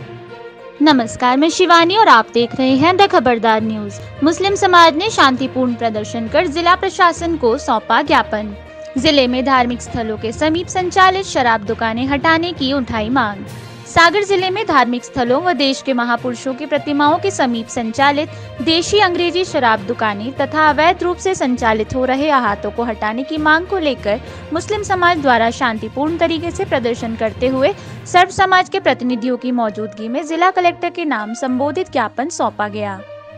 नमस्कार, मैं शिवानी और आप देख रहे हैं द खबरदार न्यूज। मुस्लिम समाज ने शांतिपूर्ण प्रदर्शन कर जिला प्रशासन को सौंपा ज्ञापन। जिले में धार्मिक स्थलों के समीप संचालित शराब दुकानें हटाने की उठाई मांग। सागर जिले में धार्मिक स्थलों व देश के महापुरुषों की प्रतिमाओं के समीप संचालित देशी अंग्रेजी शराब दुकानें तथा अवैध रूप से संचालित हो रहे अहातों को हटाने की मांग को लेकर मुस्लिम समाज द्वारा शांतिपूर्ण तरीके से प्रदर्शन करते हुए सर्व समाज के प्रतिनिधियों की मौजूदगी में जिला कलेक्टर के नाम संबोधित ज्ञापन सौंपा गया।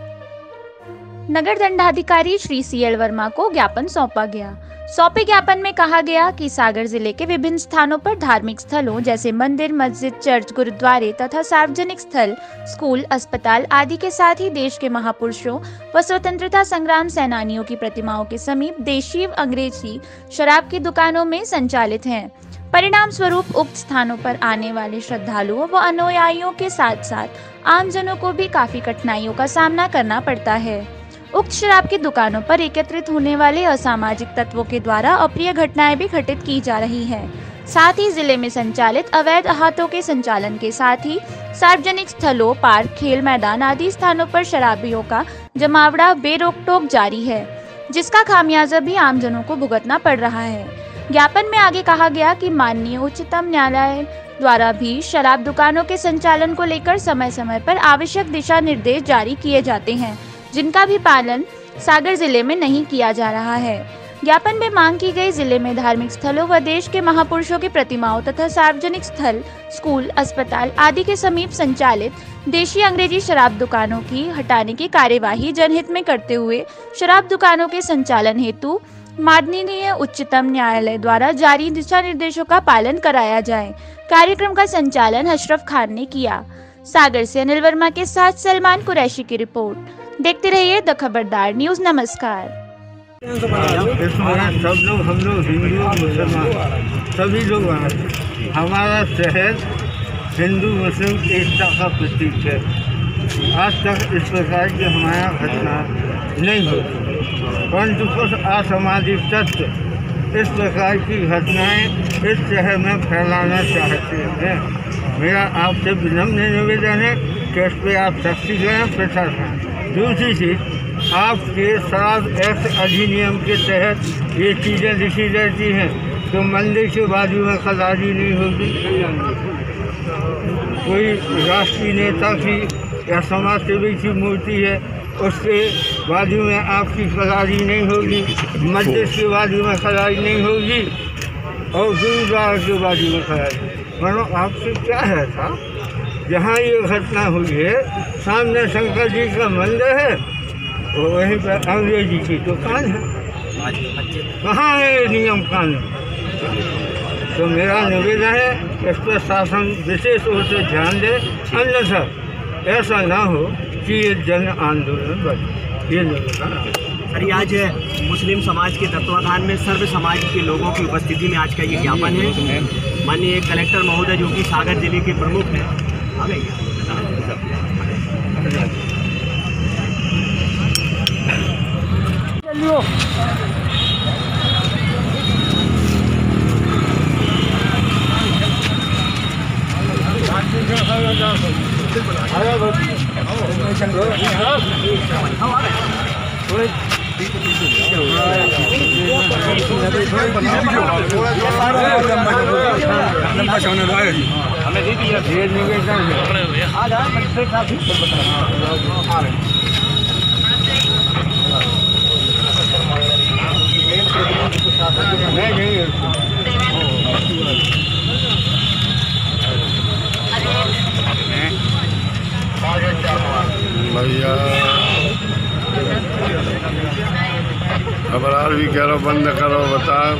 नगर दंडाधिकारी श्री CL वर्मा को ज्ञापन सौंपा गया। सौंपे ज्ञापन में कहा गया कि सागर जिले के विभिन्न स्थानों पर धार्मिक स्थलों जैसे मंदिर, मस्जिद, चर्च, गुरुद्वारे तथा सार्वजनिक स्थल, स्कूल, अस्पताल आदि के साथ ही देश के महापुरुषों व स्वतंत्रता संग्राम सेनानियों की प्रतिमाओं के समीप देशी अंग्रेजी शराब की दुकानों में संचालित हैं। परिणाम स्वरूप उक्त स्थानों पर आने वाले श्रद्धालुओं व अनुयायियों के साथ साथ आमजनों को भी काफी कठिनाइयों का सामना करना पड़ता है। उक्त शराब की दुकानों पर एकत्रित होने वाले असामाजिक तत्वों के द्वारा अप्रिय घटनाएं भी घटित की जा रही हैं। साथ ही जिले में संचालित अवैध अहातों के संचालन के साथ ही सार्वजनिक स्थलों, पार्क, खेल मैदान आदि स्थानों पर शराबियों का जमावड़ा बेरोक-टोक जारी है, जिसका खामियाजा भी आमजनों को भुगतना पड़ रहा है। ज्ञापन में आगे कहा गया कि माननीय उच्चतम न्यायालय द्वारा भी शराब दुकानों के संचालन को लेकर समय समय पर आवश्यक दिशा निर्देश जारी किए जाते हैं, जिनका भी पालन सागर जिले में नहीं किया जा रहा है। ज्ञापन में मांग की गई जिले में धार्मिक स्थलों व देश के महापुरुषों की प्रतिमाओं तथा सार्वजनिक स्थल, स्कूल, अस्पताल आदि के समीप संचालित देशी अंग्रेजी शराब दुकानों की हटाने की कार्यवाही जनहित में करते हुए शराब दुकानों के संचालन हेतु माननीय उच्चतम न्यायालय द्वारा जारी दिशा निर्देशों का पालन कराया जाए। कार्यक्रम का संचालन अशरफ खान ने किया। सागर से अनिल वर्मा के साथ सलमान कुरैशी की रिपोर्ट। देखते रहिए द खबरदार न्यूज। नमस्कार। इसमें सब लोग, हम लोग हिंदू मुसलमान सभी लोग हैं। हमारा शहर हिंदू मुस्लिम एकता का प्रतीक है। आज तक इस प्रकार की हमारा घटना नहीं होती, परंतु कुछ असामाजिक तत्व इस प्रकार की घटनाएं इस शहर में फैलाना चाहते हैं। मेरा आपसे विनम्र निवेदन है कि इस पर आप सख्ती करें, प्रेशर करें। दूसरी चीज़, आपके शराब एक्ट अधिनियम के तहत ये चीज़ें लिखी रहती हैं तो मंदिर के बाजू में कलारी नहीं होगी, कोई राष्ट्रीय नेता की या समाज सेवी की मूर्ति है उसके बाजू में आपकी कलारी नहीं होगी, मस्जिद के बाजू में कलारी नहीं होगी और गुरुद्वारा के बाजू में कलारी। मतलब आपसे क्या है था, जहाँ ये घटना हुई है सामने शंकर जी का मंदिर है और वहीं पर अंग्रेजी की दुकान है। कहाँ है नियम कानून? तो मेरा निवेदन है इस पर शासन विशेष रूप से ध्यान दे, अन्यथा ऐसा ना हो कि ये जन आंदोलन बने। ये निवेदन सर, आज मुस्लिम समाज के तत्वाधान में सर्व समाज के लोगों की उपस्थिति में आज का ये ज्ञापन है। माननीय कलेक्टर महोदय जो कि सागर जिले के प्रमुख हैं, आ गए भैया खबरार भी करो, बंद करो, बताओ।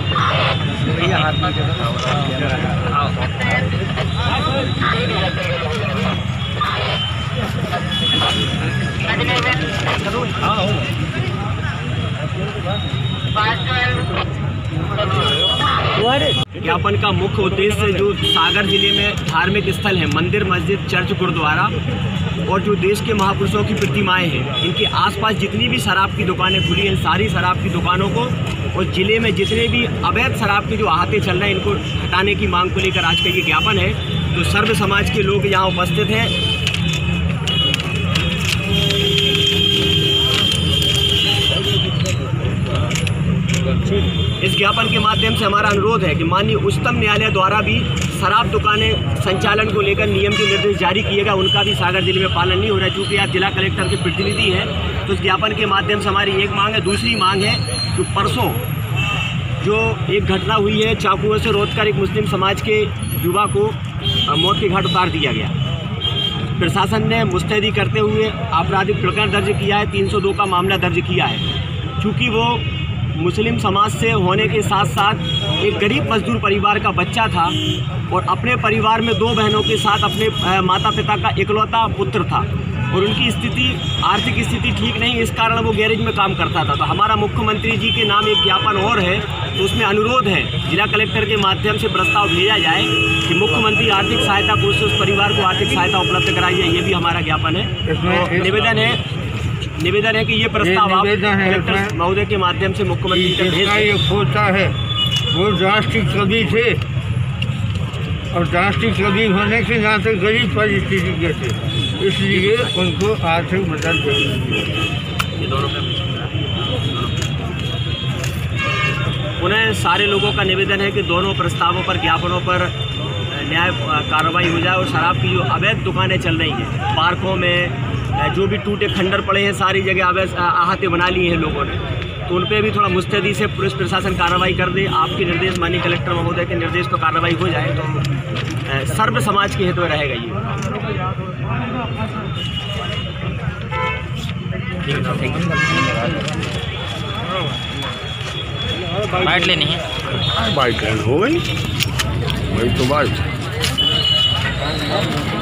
ज्ञापन का मुख्य उद्देश्य जो सागर जिले में धार्मिक स्थल है, मंदिर, मस्जिद, चर्च, गुरुद्वारा और जो देश के महापुरुषों की प्रतिमाएं हैं, इनके आसपास जितनी भी शराब की दुकानें खुली हैं, सारी शराब की दुकानों को और जिले में जितने भी अवैध शराब के जो अहाते चल रहे हैं, इनको हटाने की मांग को लेकर आज का ये ज्ञापन है। तो सर्व समाज के लोग यहाँ उपस्थित हैं। इस ज्ञापन के माध्यम से हमारा अनुरोध है कि माननीय उच्चतम न्यायालय द्वारा भी शराब दुकानें संचालन को लेकर नियम के निर्देश जारी किए गए, उनका भी सागर जिले में पालन नहीं हो रहा है। चूँकि आप जिला कलेक्टर के प्रतिनिधि हैं, तो इस ज्ञापन के माध्यम से हमारी एक मांग है। दूसरी मांग है कि परसों जो एक घटना हुई है, चाकुओं से रोककर एक मुस्लिम समाज के युवा को मौत के घाट उतार दिया गया। प्रशासन ने मुस्तैदी करते हुए आपराधिक प्रकरण दर्ज किया है, 302 का मामला दर्ज किया है। चूँकि वो मुस्लिम समाज से होने के साथ साथ एक गरीब मजदूर परिवार का बच्चा था और अपने परिवार में 2 बहनों के साथ अपने माता पिता का इकलौता पुत्र था और उनकी स्थिति आर्थिक स्थिति ठीक नहीं, इस कारण वो गैरेज में काम करता था। तो हमारा मुख्यमंत्री जी के नाम एक ज्ञापन और है, तो उसमें अनुरोध है जिला कलेक्टर के माध्यम से प्रस्ताव भेजा जाए कि मुख्यमंत्री आर्थिक सहायता को उस परिवार को आर्थिक सहायता उपलब्ध कराई जाए। ये भी हमारा ज्ञापन है। तो निवेदन है कि ये प्रस्ताव आप कलेक्टर महोदय के माध्यम से मुख्यमंत्री तक भेज दें। ये होता है, वो राष्ट्रीय कवि थे और राष्ट्रीय कवि होने के नाते गरीब परिस्थिति के थे, इसलिए उनको आर्थिक मदद जरूरी है। ये दोनों उन्हें सारे लोगों का निवेदन है कि दोनों प्रस्तावों पर, ज्ञापनों पर न्याय कार्रवाई हो जाए और शराब की जो अवैध दुकानें चल रही हैं, पार्कों में जो भी टूटे खंडर पड़े हैं, सारी जगह अवैध आहते बना लिए हैं लोगों ने, तो उन पर भी थोड़ा मुस्तैदी से पुलिस प्रशासन कार्रवाई कर दे। आपके निर्देश, माननीय कलेक्टर महोदय के निर्देश पर कार्रवाई हो जाए तो सर्व समाज के हित में रहेगा ये। बाइट लेनी है, बाइट हो गई, वही तो बात।